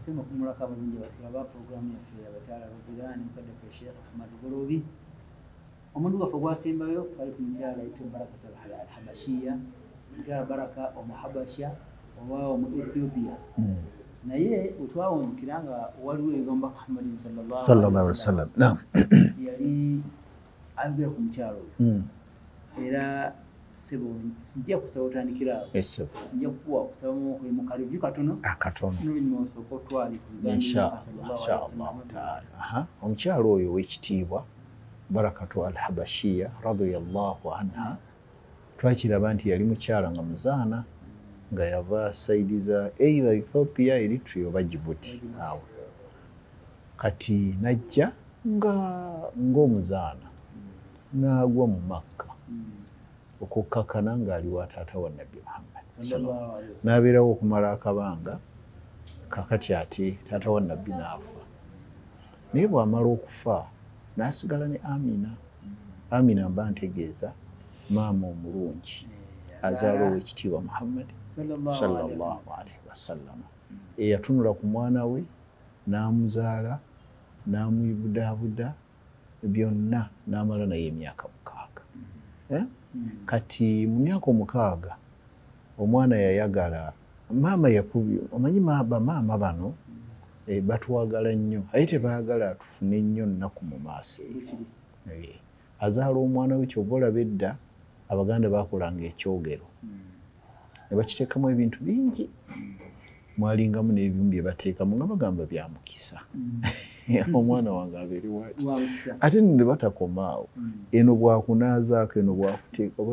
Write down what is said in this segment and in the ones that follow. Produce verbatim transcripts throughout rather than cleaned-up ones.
sema kumulaka bulungi abatulaba program yaffe Abakyala Abazira ne mukadde ffe Sheikh Ahmad Golobi. Omuntu waffe gwasembayo twali ku mukyala ayitibwa barakatul habashiyah, mukyala baraka omuhabashya oba omu Ethiopia. Naye otwawunkira nga waliwo egamba Muhammad sallallahu alaihi wasallam yali ayogera ku mukyala oyo. Era sebo sijja kusaba otandikira awo. Eso. Njja kuwa kusaba mu kalivyu katono. Akatono. N'olunyuma osooka otwali ku Inshallah. Ta'ala. Aha. Omukyala oyo w'ekitiibwa barakatul habashiyah radiyallahu anha twakiraba nti yali mukyala nga muzaana nga yava saidi za either Ethiopia, Eritrea oba Djibouti awo. Kati najja nga ng'omuzaana n'agwa mu Makka okukkakana ng'ali wa taata wa Nabbi Muhammad n'abeerawo okumala akabanga kakati ate taata wa Nabbi n'afa. Naye bw'amala okufa n'asigala ne Amina. Amina mba ntegeeza maama omulungi azaala ow'ekitiibwa Muhammad sallallahu alaihi wasallam eyatunula ku mwana we n'amuzaala n'amwibudaabuda byonna n'amala naye emyaka mukaaga. Eh? Kati mu myaka omukaaga omwana yayagala maama yakubye omanyi maaba maama bano e, batwagala nnyo aye tebaagala tufune nnyo nnaku mu maaso eyo. Azaala omwana we ky'oba olaba edda Abaganda baakolanga ekyogero ne bakiteekamu ebintu bingi mwalingamu n'ebimu bye bateekamu nga bagamba bya mukisa. Omwana wange abeere waati ate ne batakomaawo eno bwakunaazaako eno bwakuteekako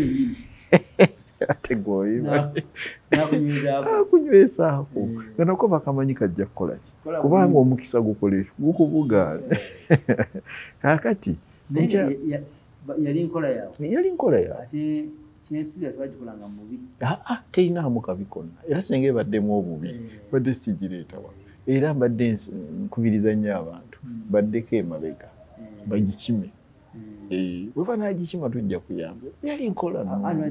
ate gwoyiba akunywesaako nga nako bakamanyi kajja kukola ki kubanga omukisa gukolera gukubugaana. Kaakati yali nkola yawe yali nkola yawe ate kinesiga twagikolanga mubi aa terinaamu kabi konna era singa ebaddemu obubi badde sigireetawa era mbadde nkubiriza nnyo abantu baddeko emabega bagikime weba naagikima tujja kuyamba yali nkola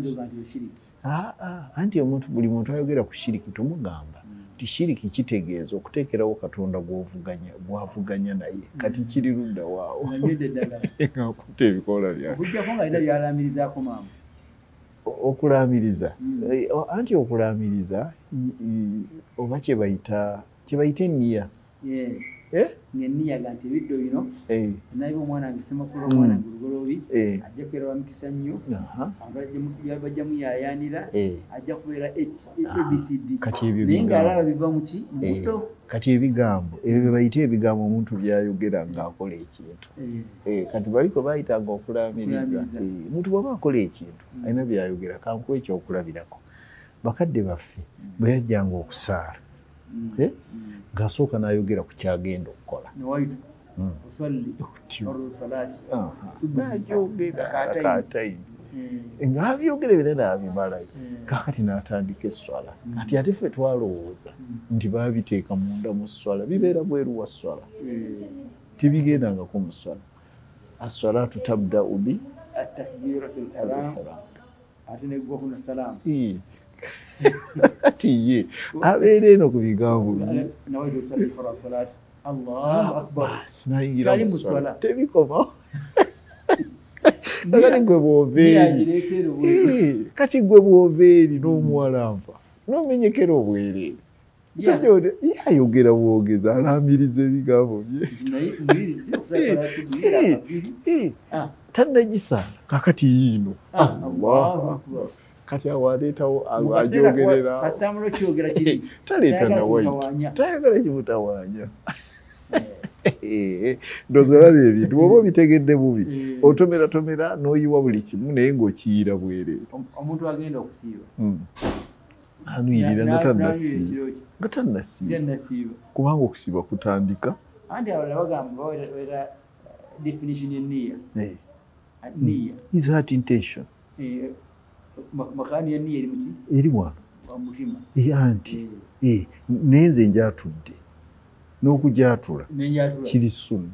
aa anti omuntu buli muntu ayogera ku shiriki tomugamba nti shiriki kitegeeza okuteekerawo Katonda gw'ovuganya gw'avuganya naye kati kiri ludda waawo ng'akutte ebikola byake okujjako nga alina by'alaamirizaako maama okulaamiriza anti okulaamiriza oba kye bayita kye bayita enniya ng'enniya ga nti ebiddo bino nayiba omwana wange Ssemakulu omwana wange Lugoloobi ajja kubeera wa mikisa nnyo bajja muyaayaanira ajja kubeera A B C D naye ng'alaba biva mu ki mu buto. Kati ebigambo ebyo bayita ebigambo omuntu byayogera ng'akola ekintu kati baliko bayitanga okulaamiriza. Omuntu bw'aba akola ekintu alina byayogera kankuwa ekyokulabirako. Bakadde baffe bwe yajjanga okusaala ng'asooka n'ayogera ku kyagenda okukola n'agyogera akaatayini ng'abyogera ebyo n'abimalayo kaakati n'atandika esswala. Kati ate ffe twalowooza nti baabiteeka munda mu sswala bibeera bweru wa sswala tibigendangako mu sswala. As-salatu tabda'u bi at-takbiratul ihram ate n'eggwako na salaamu ati ye abeera eno ku bigambo Allahu akbar nayingira mu sswala tebikomawo kati gwe bw'obeeri kati gwe bw'obeeri n'omuwala nfa n'omenyekera obwereere musajja oyo yayogera bwogeza alaamiriza ebigambo bye tannagisaala kakati yiino Allahu akbar kati awaleetawo ajogerera taleeta nawaita tayagala kimutawaanya. Ndowooza olaba ebintu bw'oba obitegedde bubi otomeratomera n'oyiwa buli kimu naye ng'okiyira bwereere. Omuntu agenda okusiiba anwirira nga tannasiiba kubanga okusiiba kutandika anti abalala bagamba baweera definition y'enniya nniya is that intention makaani ya nniya eri muki eri wano mutima anti naye nze njatudde n'okujatula kiri sunna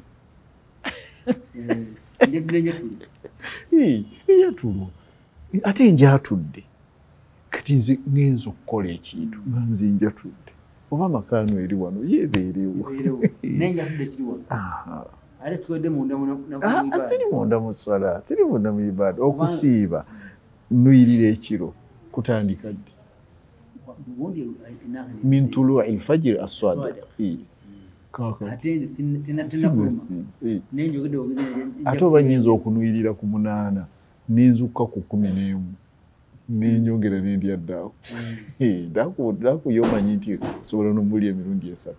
eyatulwa ate njatudde kati nze ngenza okukola ekintu nga nze njatudde oba makano eri wano yebeerewo nenja tudde kiri wano ate tukodde munda na tiri munda mu swala tiri munda mu ibada okusiiba nuyirira ekiro kutandika ddi min tuluu alfajiri as-sadiq ate oba nyinza okunuyirira ku munaana ninzukka ku kumi n'emu nenyongera nendya ddaako ddaako yomanyi nti osobola nomuli emirundi esatu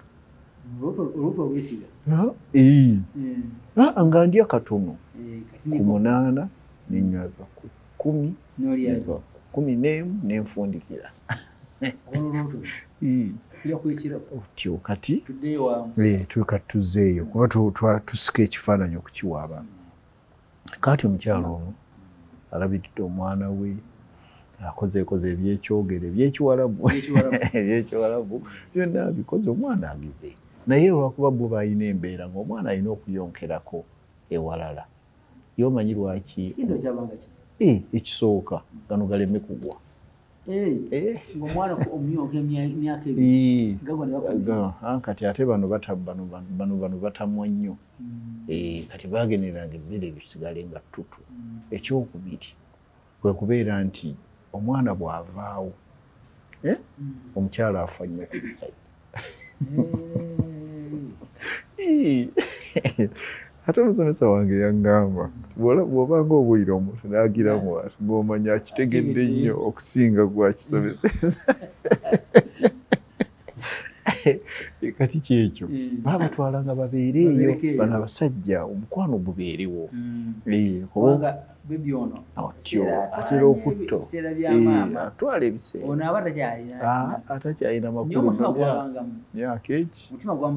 nga ndya katono ku munaana nenywaka ku kumi kumi n'emu nenfundikira otyo kati tuzzeeyo kuba tusika ekifaananyi okukiwa abaana kati omukyalo ono alabidde omwana we akozeekoze ebyekyogere ebyekiwalabu ebyekiwalabu byonna abikoze omwana agize naye olwakuba bo balina embeera ng'omwana alina okuyonkerako ewalala yomanyi lwaki ekisooka gano galeme kugwa kati ate bano bano batamwa nnyo kati bageneranga emmere bisigale nga ttutu ekyokubiri kwe kubeera nti omwana bw'avaawo omukyala afa nnyo ku bisajja ate omusomesa wange yangamba bw'obanga obulira omuntu n'agiramu ati ng'omanya akitegedde nnyo okusinga gwakisomeseza kati kyekyo baabatwala nga babeereeyo bano abasajja omukwano gubeerewo otyo atera okutto atwala ebiseera atakyalina makulu myaka eki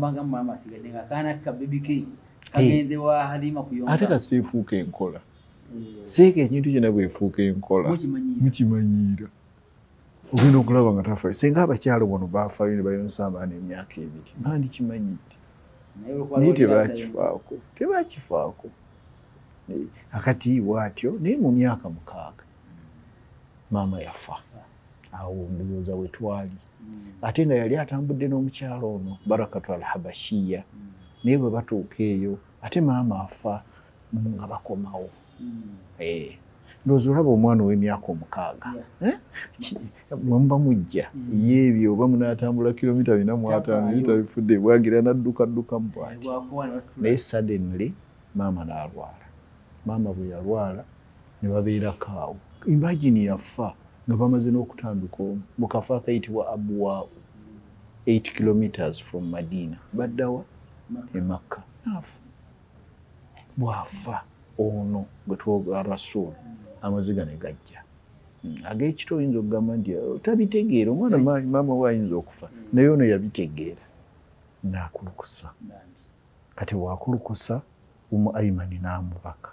ate kasita efuuka enkola seeka ekintu kyonna bwefuuka enkola mukimanyiira ogenda okulaba nga tafayo singa abakyalo bano baafayo ne bayonsa abaana emyaka ebiri bandi kimanyidde naye tebakifaako tebakifaako akati bwatyo naye mu myaka mukaaga maama yafa awo ndowooza we twali ate nga yali atambudde n'omukyalo ono barakatul habashiyah naye bwe batuuka eyo ate maama afa nga bakomawo ndowooza olaba omwana ow'emyaka omukaaga mwemuba mujja yeebyo oba munaatambula kilomita bina mu ataano bitabifudde bwagira naddukaddukamu bwati naye suddenly maama n'alwala maama bwe yalwala ne babeerako awo imagine yafa nga bamaze n'okutanduka omu mu kafo akayitibwa abuwaawu eight kilometers from Madina baddawa e Makka naafa bwafa ono gwe twoga Rasul amaziga ne gajja ag'ekito oyinza okugamba nti tabitegeera omwana maama we ayinza okufa naye ono yabitegeera n'akulukusa kati bwakulukusa umu Aimani n'amubaka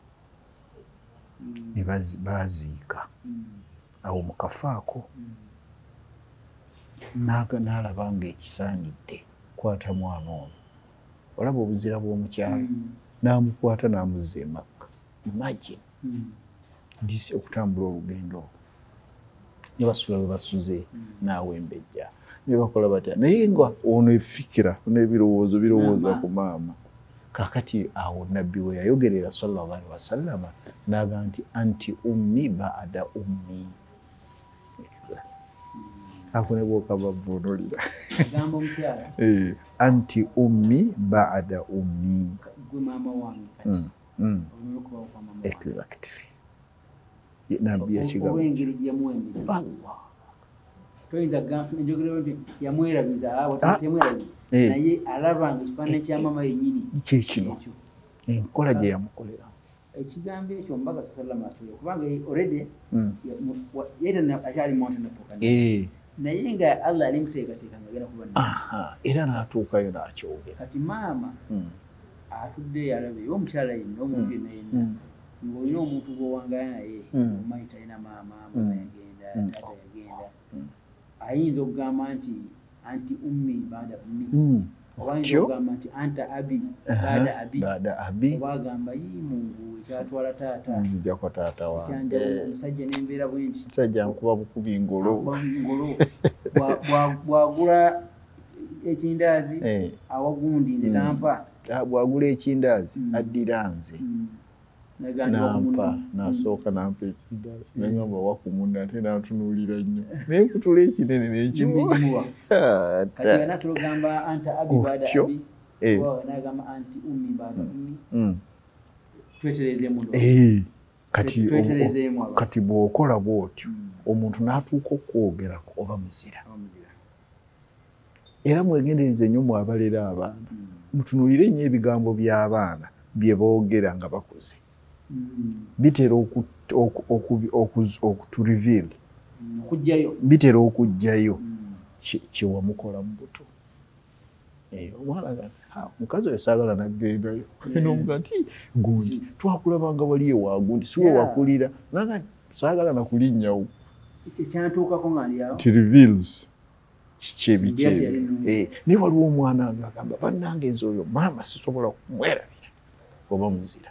ne baziika awo mu kafo ako n'alaba nga ekisaanidde kwata mwana ono olaba obuzira bw'omukyalo n'amukwata n'amuzza e Makka imagine ndisi okutambula olugendo olwo ne basula we basuze n'awembejja ne bakola batya naye nga ono efikira n'ebirowoozo birowooza ku maama kakati awo nabbi we yayogerera sallallahu alaihi wasallama n'agamba nti anti ummi ba'da ummi ako ne bwoka bavuunulira agamba omukyala anti ummi ba'da ummi gwe maama wange kati exactly nabbi yakigamba olw'engeri gye yamuwembera Allah toyinza gamba enjogero nti yamwerabiza abo temwerabiza naye alaba nga ekifaananyi kya maama yennyini kyekino enkola gye yamukolera ekigambo ekyo omubaka sallallahu alaihi wasallam kubanga already yeta akyali muntu nafuuka naye nga Allah alimuteekateeka nga agenda kuba era n'atuukayo n'akyogera kati maama atudde yalabe omukyala yenna omuntu yenna yenna ng'olina omuntu gw'owangala naye omanyi talina maama maama yagenda taata yagenda ayinza okugamba nti anti ummi baada ummi oba ayinza okugamba nti anta abi baada abi baada abi oba agamba yi Mungu ekyatwala taata nzijjako taata wange omusajja n'embeera bwe nti musajja nkuba bukubi ngolo bwagula ekindaazi awagundi nze tampa bwagula ekindaazi addira nze nampa nasooka nampa ekindaazi nagamba wakumunda ate natunuulira nnyo naye kutula ekinene nekimuwa kati natulogamba anta abi baada abi nagamba anti ummi baada ummi tweterezeemu kati kati bw'okola bw'otyo omuntu n'atuuka okwogerako oba muzira era mwegendereze nnyo mwabalera abaana mutunuulire nnyo ebigambo by'abaana bye boogera nga bakuze bitera okuturiveal bitera okujjayo kyewamukola mu buto omwana mukazi oyo saagala naggendayo nomuga nti gundi twakulabanga wali ewagundi siwe wakulira naga saagala nakulinnyawo ekyantuukako nga ndyawo ti reveals kikyebikyebe naye waliwo omwana nga agamba bannange nze oyo maama sisobola kumwerabira oba muzira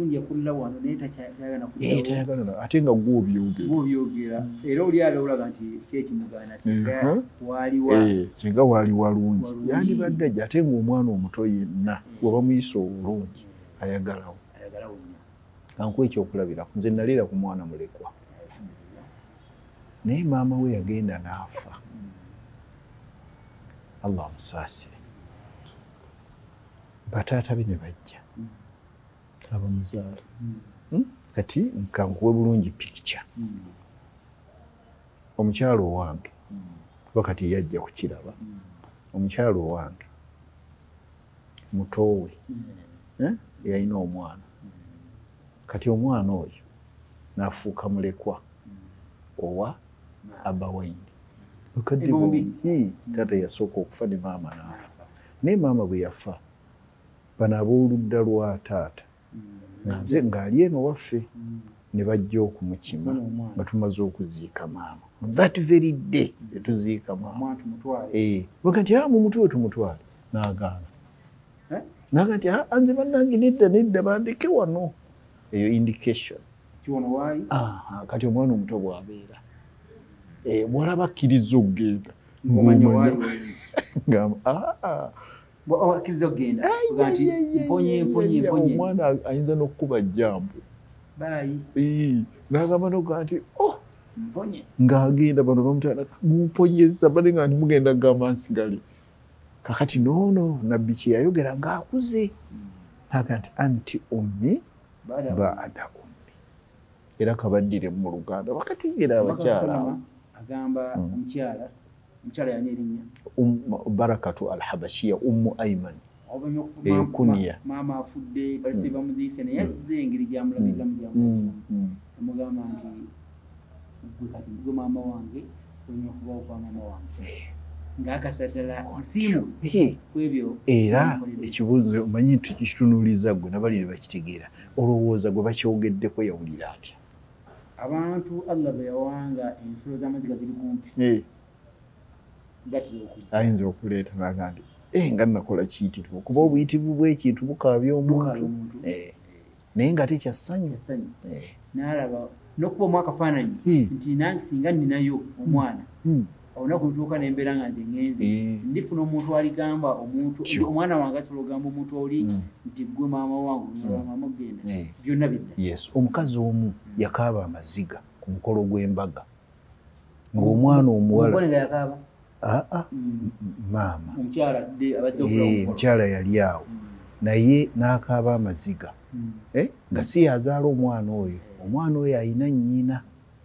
ate nga gwobyogera era oli alowolaga nti kyekimugana singa waali walungi yandibadde ajja ate ngaomwana omuto yenna weba muyisa obulungi ayagalawo kankuwa ekyokulabiraku nze naleera ku mwana mulekwa naye maama we yagenda n'afa allah amusaasire bataata be ne bajja abamuzaala kati nkankuwe bulungi pikica omukyalo owange kuba kati yajja kukiraba omukyalo owange mutowe yalina omwana kati omwana oyo n'afuuka mulekwa owa abawaini bakadde bombi taata yasooka okufa ne maama n'afa naye maama bwe yafa bano ab'oludda lwa taata nze ng'ali eno waffe ne bajja okumukima nga tumaze okuziika maama that very day tetuziika maama baga nti a mu mutwe we tumutwale n'agaana naga nti nze bannange nedda nedda bandeke wano eyo indication kati omwana omuto bw'abeera bw'olaba akkiriza okugenda omwana ayinza n'okukuba jambu n'agamba noga nti ng'agenda bano bamutwala mumponyeza bale nga ntimugenda kugamba nsigale kakati noono nabbi kye yayogera ng'akuze naga nti anti ummi baada ummi era kabaddire mu Luganda bakategera abakyala agamba omukyala omukyala yani erinnya barakatul habashiyah ummu ayman ekuniya maama afudde balise bamuziise naye yazze engeri gyamulabiramu gyamulabiramu amugamba nti gwe kati gwe maama wange olina okubawo kwa maama wange ng'akasaddala nsiimu kwebyo era ekibuuzo omanyi nti kitunuuliza gwe nabali ne bakitegeera olowooza gwe bakyogeddeko yawulira atya abantu allah bwe yawanga ensolo z'amaziga ziri kumpi ayinza okuleeta naga nti nga nakola kiyitirivu kuba obuyitivu bw'ekintu bukaabya omuntu naye nga tekyassanyu n'alaba n'okuba omwakafaananyi nti nange singa nninayo omwana olunaku lutuuka nembeera nga nze ngenze ndifuna omuntu aligamba omuntu omwana wange asobola ogamba omuntu oli nti gwe maama wange maama ogenda byonna bidda yes omukazi omu yakaaba amaziga ku mukolo gw'embaga ng'omwana omuwala yakaaba maama omukyala yali awo naye n'akaaba amaziga nga si yazaala omwana oyo omwana oyo ayina nnyina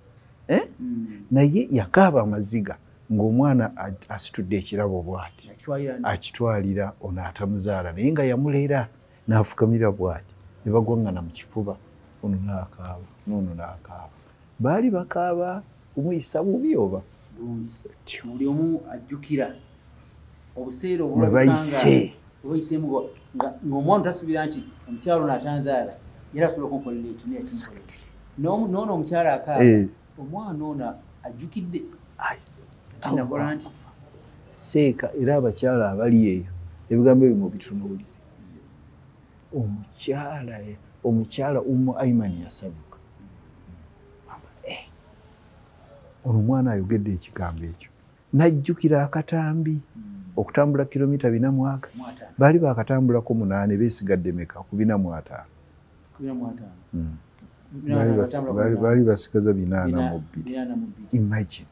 naye yakaaba amaziga ng'omwana asitudde ekirabo bw'ati akitwalira ono atamuzaala naye nga yamulera n'afukamira bw'ati ne bagwangana mu kifuba ono n'akaaba n'ono n'akaaba baali bakaaba omuyisa bubi oba buli omu ajjukira obuseera obwebayise ng'omwana tasubira nti omukyala ono atanzaala yera asobola okunkolera ekyo n'oono omukyala akaaba omwana ono ajjukidde kinakola nti seeka era abakyala abali eyo ebigambo ebimu bitunuulire omukyala omukyala ummu ayman yasanyuka ono omwana ayogedde ekigambo ekyo najjukira akatambi okutambula kilomita bina mu ataano baali bakatambulako munaana beesigadde meka ku bina mu ataano baali basigaza binaana mu bbiri. Imagine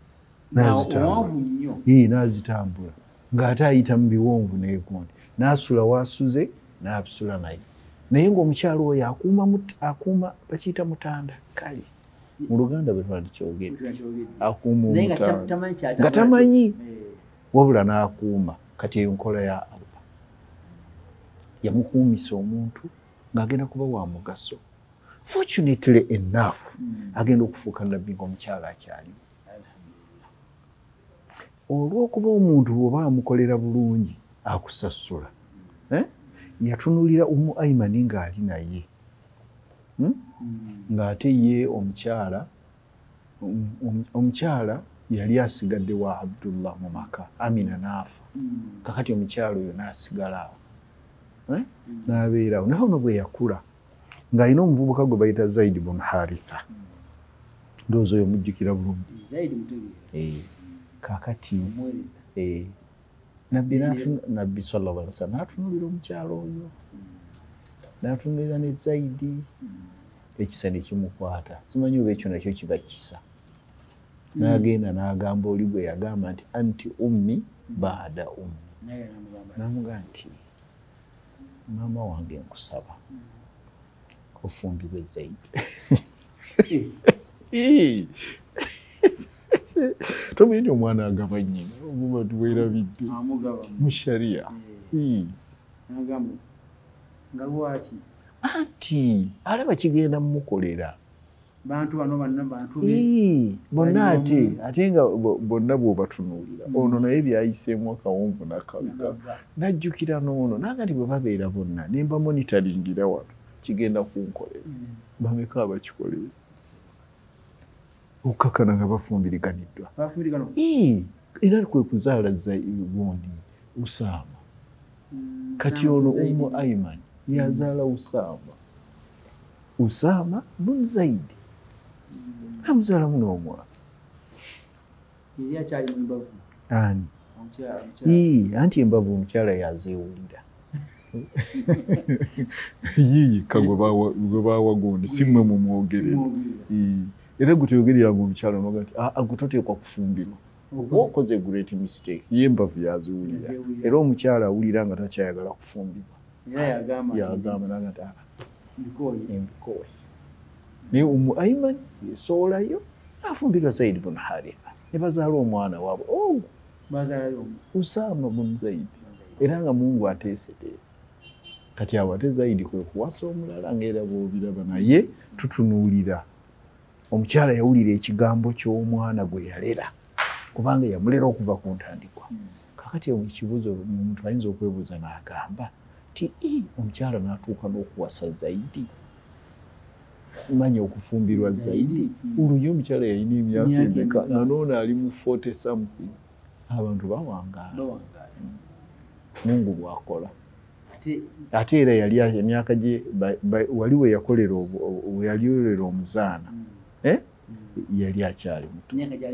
n'azitambula ng'ate ayita mu biwonvu n'egundi n'asula wasuze n'abisula naye naye ng'omukyalo oyo akuuma akuuma bakiyita mutanda kale mu Luganda bwe twalikyogedde akuuma omutanda nga tamanyi wabula n'akuuma. Kati eyo nkola ya Allah yamukuumisa omuntu ng'agenda kuba wa mugaso. Fortunately enough agenda okufuuka nabbi ng'omukyalo akyalimu. Olw'okuba omuntu bw'oba amukolera bulungi akusasula eh? Yatunulira Umu Aimani ng'ali naye hmm? Ng'ate ye omukyala omukyala yali asigadde wa Abdullah mu maka. Amina n'afa. Kakati omukyalo oyo n'asigala awo eh? N'abeerawo naye ono bwe yakula ng'alina omuvubuka gwe bayita Zaid ibn Haritha. Ndowooza oyo mujjukira bulungi. Kakati eh nabbi nabbi sallallahu alaihi wasallam n'atunulira omukyalo oyo n'atunulira ne Zaidi ekisa ne kimukwata. Simanyi oba ekyo nakyo kiba kisa. N'agenda n'agamba oli gwe yagamba nti anti ummi baada ummi. N'amugamba nti maama wange nkusaba ofumbirwe Zaidi. Tomanyi omwana agaba nnyina omuba tuweerabidde mu sharia. Anti alaba kigenda mumukolera bantu bano banna bantu be bonna ate ate nga bonna bw'obatunuulira ono naye byayiseemu akawonvu n'akaluga n'ajjukira n'ono naagati bwe babeera bonna ne mba monitoringira wano kigenda kunkolera bameka abakikolera okakana nga bafumbiriganiddwa era kwe kuzaala gundi Usaama. Kati ono Umu Aiman yazaala Usaama Usaama bun Zaidi amuzaalamu n'omwana ani anti embavu omukyala yazeewulira yiyi kagwe baawa gundi si mmwe mumwogerera era guteyogerera ng'omukyala noga nti agutoteekwa kufumbirwa okoze great mistake. Ye embavu yaziwulira era omukyala awulira nga takyayagala kufumbirwa yagamba naga nti embikooye naye Umu Aiman yesoolayo n'afumbirwa Zaid ibn Haritha ne bazaala omwana waabwe ogwo Usaama bun Zaidi era nga Mungu ateeseteese. Kati awo ate Zaidi kwe kuwasa omulala ng'era bw'obiraba naye tutunuulira omukyala yawulira ekigambo ky'omwana gwe yalera kubanga yamulera okuva ku ntandikwa. Kakati ekibuuzo omuntu ayinza okwebuuza n'agamba ti omukyala n'atuuka n'okuwasa Zaidi manya okufumbirwa Zaidi olunye omukyala yalina emyaka emeka nga n'ono ali mu forty something. Abantu bawangaala Mungu bw'akola ate era yali emyaka gye wali we yakolera we yaliolera omuzaana yali akyali muto.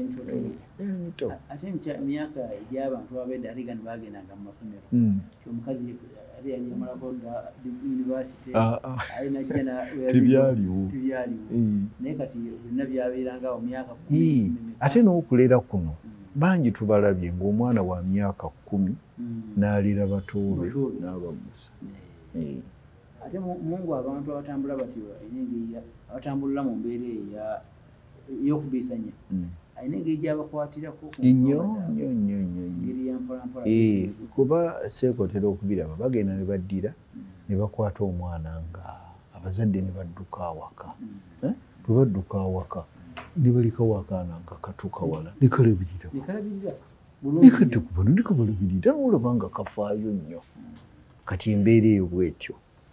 Ate emyaka egy'abantu ab'edda ali gano bagendanga mu masomero omukazi ali yamalako university tebyaliwo naye kati byonna byabeeranga awo myaka kumi. Ate n'okulera kuno bangi tubalabye ng'omwana wa myaka kumi n'alira batoobe n'abamusa. Ate Mungu abantu abatambula batyo ayina abatambulira mu mbeera ey'okubiisanya ayina engeri gy'abakwatirako nnyo nnyo nnyo nnyo kuba seekotera okubiraba bagenda ne baddira ne bakwata omwana nga abazadde ne badduka awaka. Bwe badduka awaka ne baliko akaana nga katuuka wala ne kalabirira nekadde nekabalabirira olaba nga kafaayo nnyo. Kati embeera eyo bwetyo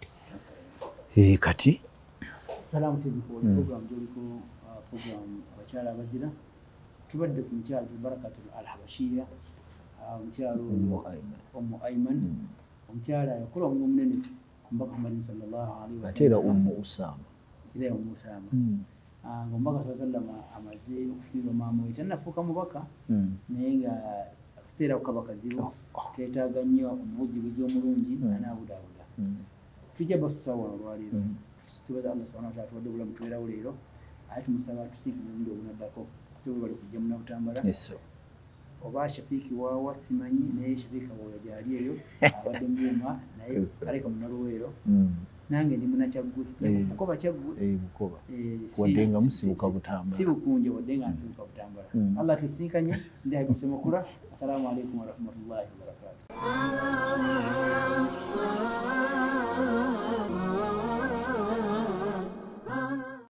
kati Salamu T V program joliko program Abakyala Abazira tubadde ku mukyalo barakatul habashiyah omukyalo Umu Aiman omukyala yakola omulimu munene omubaka Muhammad sallallahu alaihi wasallam ate era Umu Usaama era Umu Usaama ng'omubaka sallallahu alaihi wasallam amaze okufiirwa maama we tannafuuka mubaka naye nga seera kukaba kazibu teetaaga nnyo omuwuzibuzi omulungi anaabudaabuda tujja basusa wano olwaleero tubaza Allah subhanahu wa ta'ala tuwadde obulamu tubeerawo leero ate tumusaba tusinkane omundi ogunaddako asobola bali kujja munabutambala oba Shafiiki waawa simanyi naye Shafiiki Kawoya gyali eyo abadde muuma naye aleka munaluweero nange ndi munakyaggwe bukoba kyaggwe wadde nga musibuka butambala si bukunje wadde nga nsibuka butambala Allah tusinkanye nze Habibu Ssemakula assalamu alaikum warahmatullahi wabarakatuh.